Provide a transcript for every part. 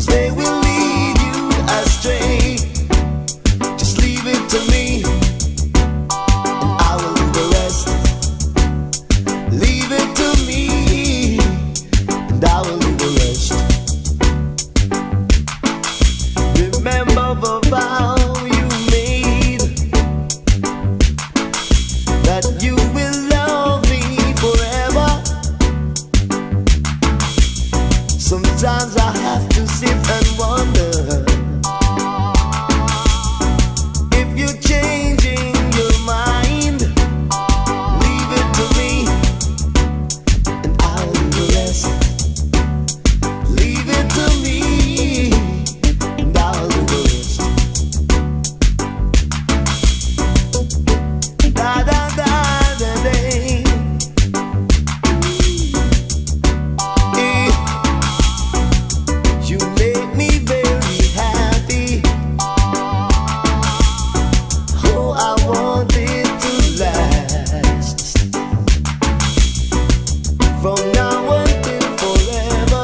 they will lead you astray. Just leave it to me, and I will do the rest. Leave it to me, and I will do the rest. Remember the vow you made, that you will love me forever. Sometimes I have to sit and wonder if you're changing your mind. Leave it to me, and I'll do the rest. Leave it to me, and I'll do the rest. Da da da da day. You make me very happy. Oh, I want it to last from now until forever,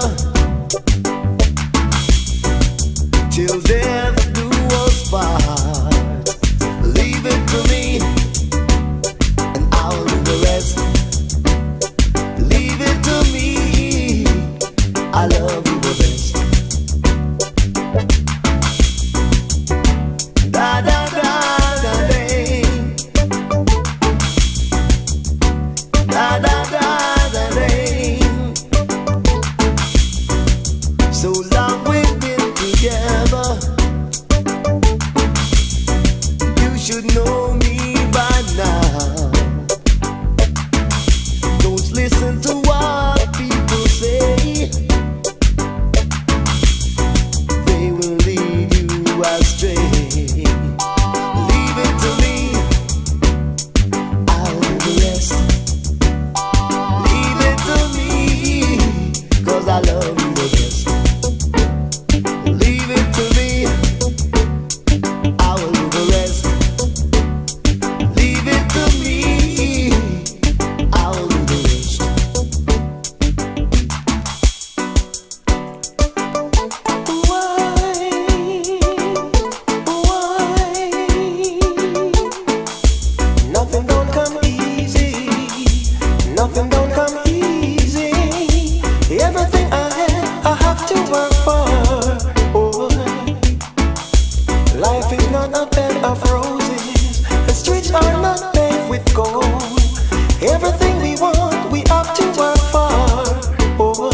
till death do us part. Leave it to me, and I'll do the rest. Leave it to me, I love you the best. Da da da da day. Da da da da day. So long we've been together. You should know me by now. Don't listen to what people say. They will lead you astray. Leave it to me, I'll do the rest. Leave it to me, 'cause I love you the best. Leave it to me, I will do the rest. Leave it to me, I will do the rest. Nothing don't come easy. Nothing don't come easy. Everything I have to work for. Oh, life is not a bed of roses. The streets are not paved with gold. Everything we want, we have to work for. Oh,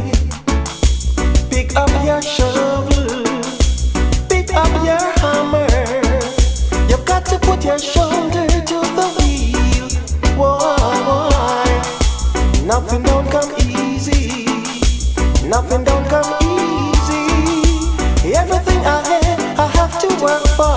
pick up your shovel, pick up your hammer. You've got to put your shoulder to the wheel. Why? Nothing don't come easy. Nothing don't come easy. Everything I have to work for.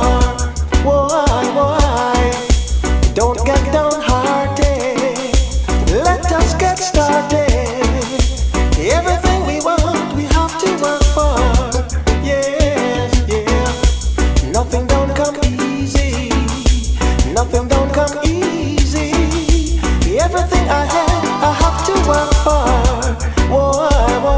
Why? Don't get downhearted. Let us get started. Everything we want, we have to work for. Yes, yeah. Nothing don't come easy. Nothing don't come easy. Everything I have to work for. Why, boy?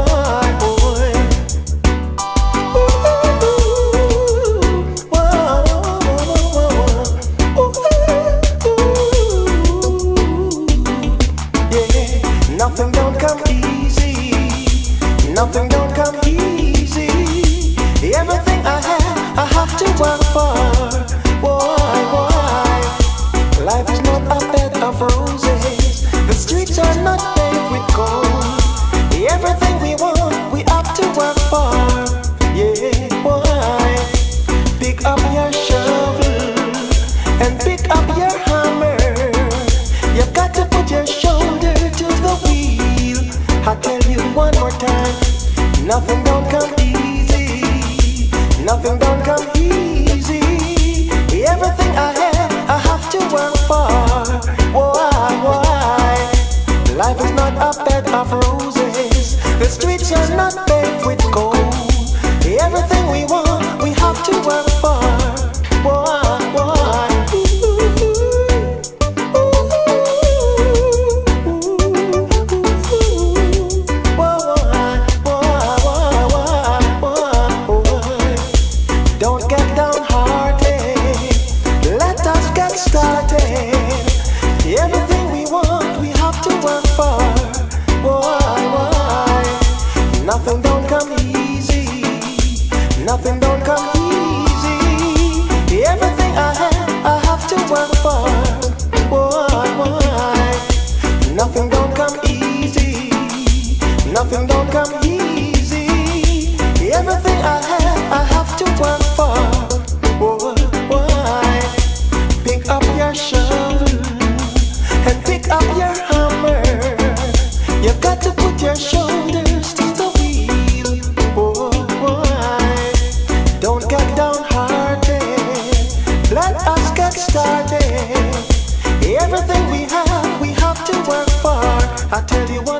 Yeah, nothing don't come easy. Nothing don't come easy. Everything I have to work for. Why? Life is not a bed of roses. The streets are not paved with gold. Everything we want, we have to work for. Yeah, why? Pick up your shovel and pick up your hammer. You've got to put your shoulder to the wheel. I tell you one more time, nothing don't come easy. Nothing don't come easy. Everything I have to work for. Why? Life is not a bed of roses. The streets are not paved with gold. Everything we want, we have to work for. Why? Nothing don't come easy. Everything I have to work for. Why? Nothing don't come easy. Nothing don't come easy. Everything I have to work for. Why? Pick up your shovel and pick up your hammer. You've got to put your shoulders to the wheel. Why? Don't get downhearted. Let us get started. Everything we have to work for. I tell you what.